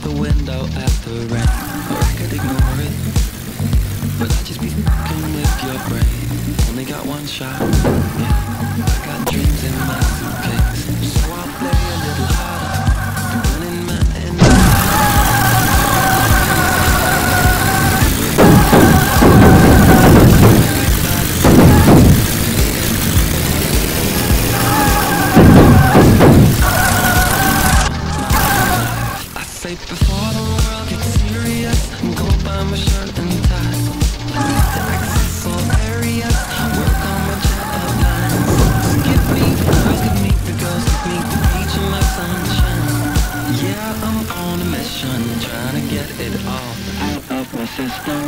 the window at the rain. Or I could ignore it, but I'd just be fucking with your brain. Only got one shot, yeah. I got dreams in my suitcase, so I'll play a little harder. Running man in the before the world gets serious, and go buy my shirt and tie. I need to access all areas, work on my jet of lines. Give me the girls, give me the girls, give me the beach and my sunshine. Yeah, I'm on a mission, trying to get it all out of my system.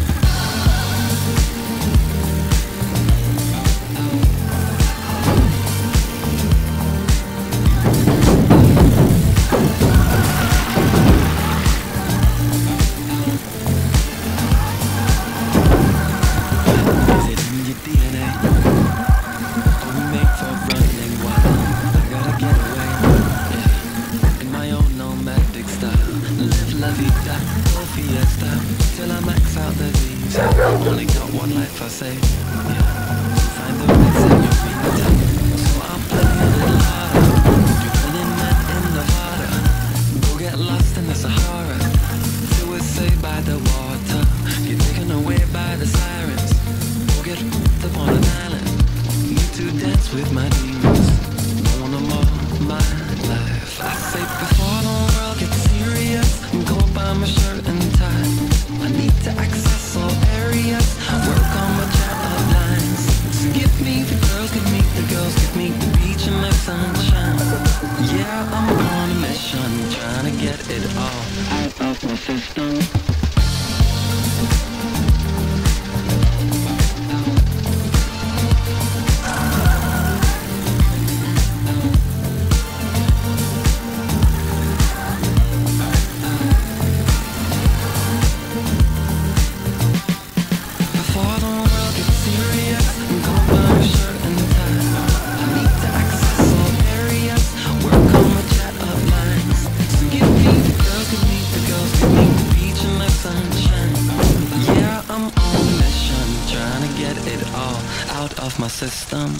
Till I max out the visa. Only got one life, I say, yeah. Find the right senorita, so I'll play a little harder. You're running mad in Nevada. Go get lost in the Sahara. Suicide by the water. Get taken away by the sirens. Go get f***ed up on an island. Need to dance with my demons. Don't want them all my life. I say before the world gets serious, go buy my shirt and tie. I need to access all areas, work on my jet of lines. So give me the girls, give me the girls, give me the beach and my sunshine. Yeah, I'm on a mission, trying to get it all out of my system. Out of my system.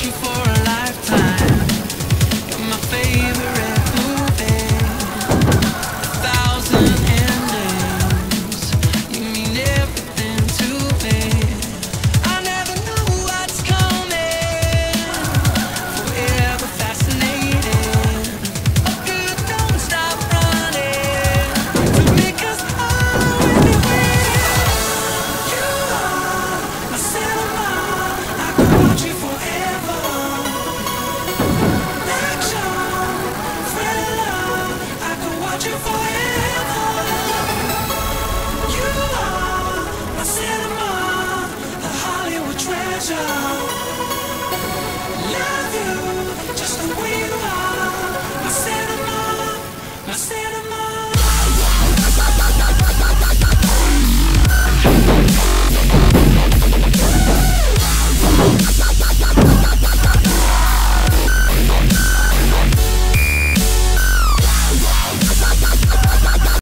you for a lifetime. You're my favorite movie. 1,000 endings. You mean everything to me. I never know what's coming. Forever fascinated. Good, don't stop running. To make us all anywhere. You are my cinema. I could watch you forever. Action, thriller. I could watch you forever. You are my cinema, a Hollywood treasure. Love you just the way you are.